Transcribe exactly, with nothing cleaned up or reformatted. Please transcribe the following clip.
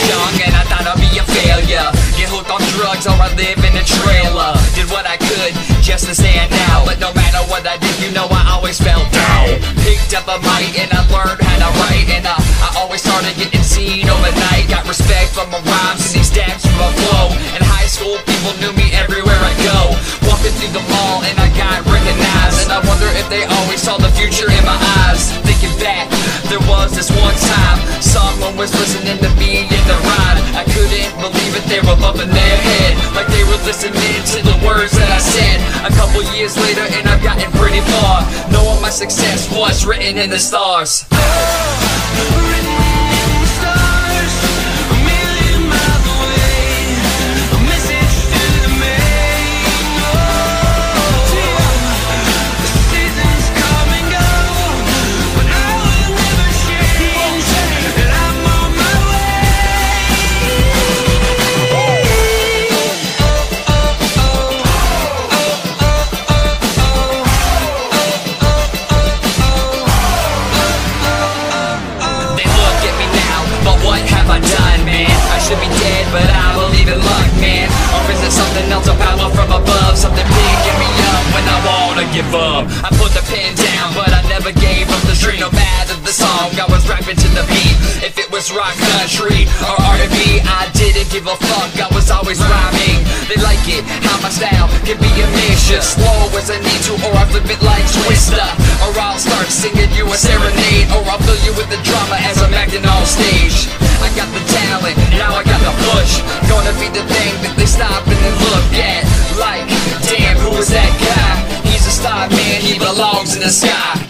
young and I thought I'd be a failure. Get hooked on drugs or I live in a trailer. Did what I could just to stand out, but no matter what I did, you know I always fell down. Picked up a mic and I learned how to write, and uh, I always started getting seen overnight. Got respect for my rhymes and these stamps for my flow. In high school, people knew me everywhere I go. Walking through the mall and I got recognized, and I wonder if they always saw the future in my eyes. Thinking back, there was this one time someone was listening to me in the ride. I couldn't believe it, they were bumping their head like they were listening to the words that I said. A couple years later and I've gotten pretty far, knowing my success was written in the stars. But I believe in luck, man. Or is it something else, a power from above? Something big, get me up when I wanna give up. I put the pen down, but I never gave up the dream. No matter the song, I was rapping to the beat. If it was rock, country, or R and B, I didn't give a fuck, I was always rhyming. They like it, how my style can be a mixture. Slow as I need to, or I flip it like Twister. Or I'll start singing you a serenade, or I'll fill you with the drama as I'm acting on stage. I got the talent, now I got the push. Gonna be the thing that they stop and then look at. Like, damn, who is that guy? He's a star, man, he belongs in the sky.